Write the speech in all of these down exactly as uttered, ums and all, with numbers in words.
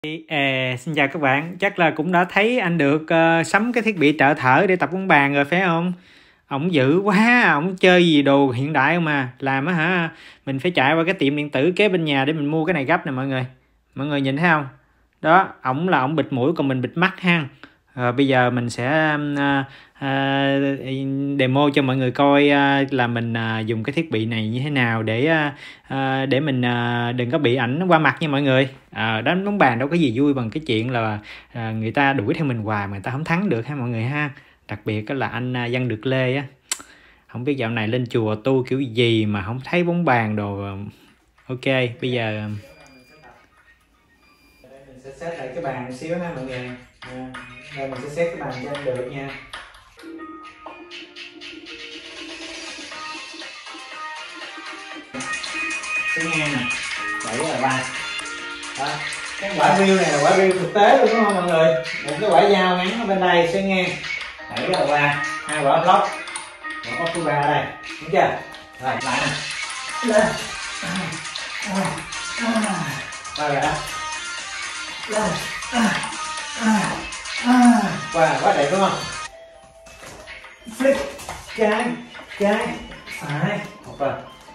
À, xin chào các bạn, chắc là cũng đã thấy anh được uh, sắm cái thiết bị trợ thở để tập bóng bàn rồi phải không? Ổng dữ quá, ổng chơi gì đồ hiện đại mà làm á hả? Mình phải chạy qua cái tiệm điện tử kế bên nhà để mình mua cái này gấp nè mọi người. Mọi người nhìn thấy không? Đó, ổng là ổng bịt mũi còn mình bịt mắt ha. Rồi bây giờ mình sẽ uh, uh, demo cho mọi người coi uh, là mình uh, dùng cái thiết bị này như thế nào để uh, uh, để mình uh, đừng có bị ảnh qua mặt nha mọi người. Uh, đánh bóng bàn đâu có gì vui bằng cái chuyện là uh, người ta đuổi theo mình hoài mà người ta không thắng được ha mọi người ha. Đặc biệt là anh uh, Văn Được Lê á, không biết dạo này lên chùa tu kiểu gì mà không thấy bóng bàn đồ. Ok, bây giờ mình sẽ set lại cái bàn một xíu ha mọi người. À, đây mình sẽ set cái bàn cho anh Được nha. Số ngang nè, bảy là ba. Đó, cái quả rêu này là quả rêu thực tế luôn đúng không mọi người? Một cái quả dao ngắn ở bên đây sẽ ngang, bảy là ba, hai quả block, quả block thứ ba ở đây, đúng chưa? Rồi lại nè, lên, qua rồi đó, lên, qua quá đẹp đúng không? Flip, trái, trái, phải, học rồi.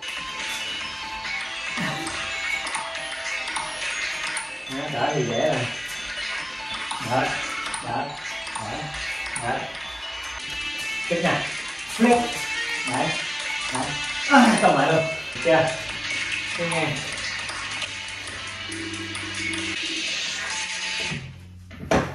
Đó, đỡ thì dễ rồi. Đó, đó, đó, đó. Tiếp nè, flip, đấy, đấy, à, xong lại luôn, được chưa? Tiếp nghe.